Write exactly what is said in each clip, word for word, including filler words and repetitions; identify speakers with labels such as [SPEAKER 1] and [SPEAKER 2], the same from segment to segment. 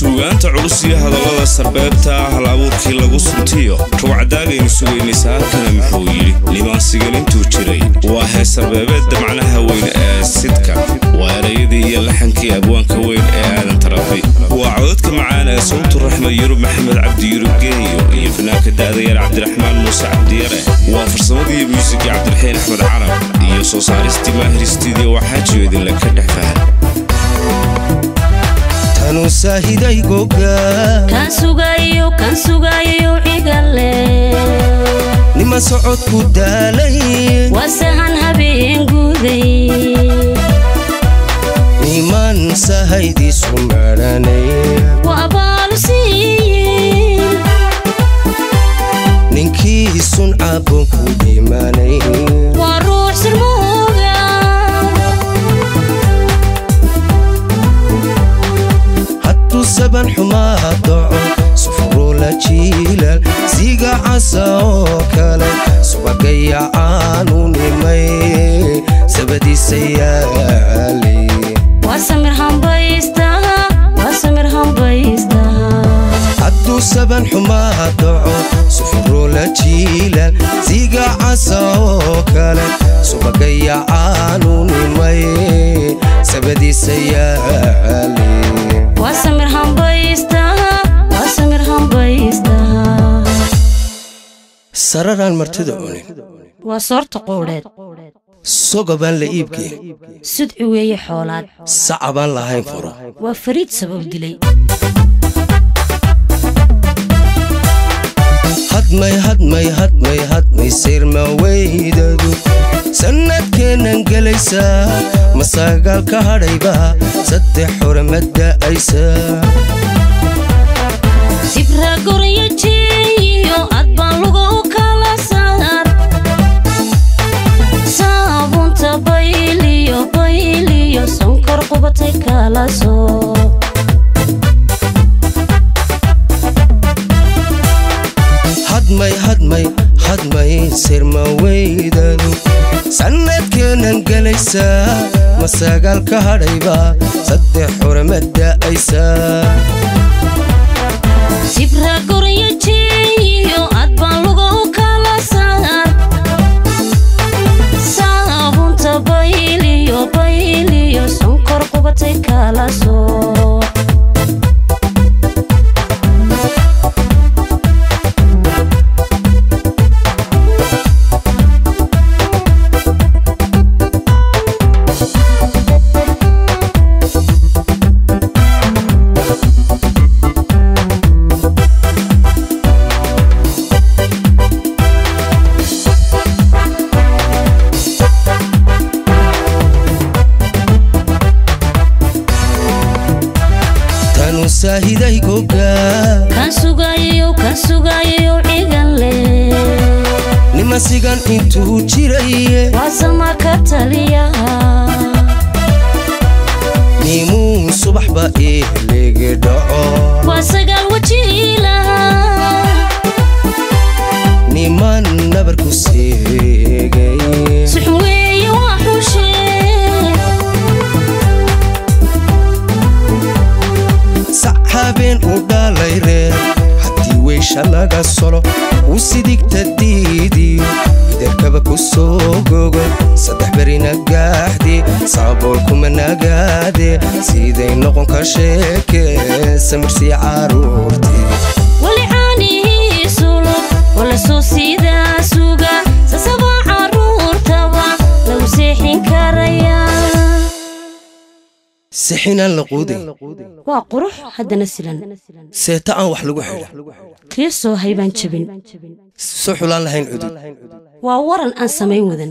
[SPEAKER 1] suugaanta culus iyo hadallada sarbeebta hal abuurkii lagu suntiyo ruucdaagaynu sugaynaysa halkana muxuu yidhi limaansigan intuu jiray waa hees sarbeebeedda macnaha weyn ee sidka waa erayadii iyo laxankii abwaanka weyn ee aadan tarabi waa codadka macaan ee sawtu raxma yurub maxamed cabdi yurub geenyo iyo fanaanka da'da yar cabdiraxmaan muuse cabdi yare waa farsamadii iyo muusigii cabdiraxiin axmed carab iyo soo saaristii maahir studio waxaa jeedin la ka dhex fahan
[SPEAKER 2] tanu saahiday goga
[SPEAKER 3] kan sugayo kan sugayo igale
[SPEAKER 2] nima socod ku daalay
[SPEAKER 3] wasahan habeen guday
[SPEAKER 2] niman sahaydi sumaranay
[SPEAKER 3] wa balusi
[SPEAKER 2] ninkii sun cabon ku dhimanay
[SPEAKER 3] wa ruux sirmooga
[SPEAKER 2] hatu saban xumaa dhaco sufuro la jiilal siga casa oo kale subagaya aanu nimay sabadiisa yaali
[SPEAKER 3] wasamir hambaysta wasamir hambaysta
[SPEAKER 2] hatu saban xumaa dhaco sufuro la jiilal siga casa oo kale subagaya aanu nimay sabadiisa yaali
[SPEAKER 3] wasamir hambaysta wasamir hambaysta
[SPEAKER 2] sararan martida unin
[SPEAKER 3] waa soorta qoodheed
[SPEAKER 2] sogobaan la iibkee
[SPEAKER 3] sidci weeye xoolaad
[SPEAKER 2] sacabaan lahayn furo
[SPEAKER 3] waa fariid sabab dilay
[SPEAKER 2] hadmay hadmay hadmay hadmay sirma weydadu sanadkeenan gelaysaa masagaal ka hadhayba saddex xuramada aysa
[SPEAKER 3] sibra goryo jeeyo adbaan luga u kala saar saabunta bayliyo bayliyo sonkor qubatay kala soo
[SPEAKER 2] hadmay hadmay hadmay sirma weydadu sanadkeenan gelaysaa masagaal ka hadhayba saddex xuramada aysa
[SPEAKER 3] sibra goryo jeeyo adbaan luga u kala saar saabunta bayliyo bayliyo sonkor qubatay kala soo
[SPEAKER 2] saahiday goga
[SPEAKER 3] kan sugayo kan sugayo igale
[SPEAKER 2] nima sigan intuu jiray
[SPEAKER 3] wasalma ka taliya
[SPEAKER 2] nimuu subaxba ihligi dhaco
[SPEAKER 3] wasagal wajiila
[SPEAKER 2] niman nabar ku seegay
[SPEAKER 3] suxun weeye waa xushe
[SPEAKER 2] saxaabeen u dhalay reer haddii weysha laga solo u sidigta diidiyo idarkaba ku soo gogo saddex berina gaaxdi saabool kuma nagaade siday noqon ka sheeke samirsii caruurtii
[SPEAKER 3] wali caanihii sulub wala soo siidaa suga sasabaa caruurtaba lagu seexin karayaa
[SPEAKER 2] sixinaan la quuday
[SPEAKER 3] waa qurux haddana silan
[SPEAKER 2] seeta aan wax lagu xidha
[SPEAKER 3] kii soo haybaan jabin
[SPEAKER 2] soo xulaan lahayn cudud
[SPEAKER 3] waa waran aan samayn wadan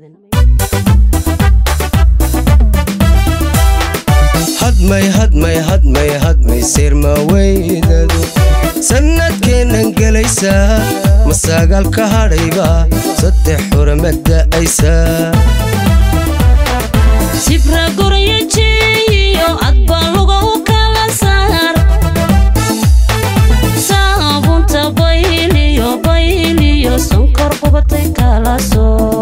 [SPEAKER 2] hadmay hadmay hadmay hadmay sirma weydadu sanadkeenan gelaysaa masagaal ka hadhayba saddex xuramada aysa
[SPEAKER 3] sibra goryo jeeyo adbaan luga u kala saar saabunta bayliyo bayliyo sonkor qubatay kala soo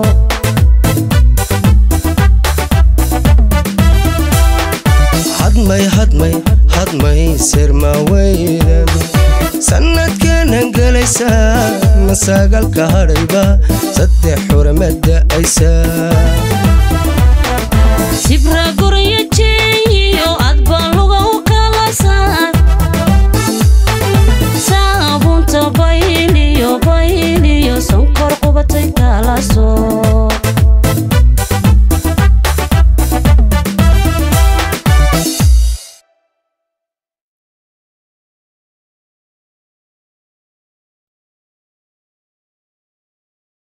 [SPEAKER 2] hadmay hadmay صعد ما يصير ما ويدا سند كان انقليسا مساق الكهرباء صدح حرمة أيسا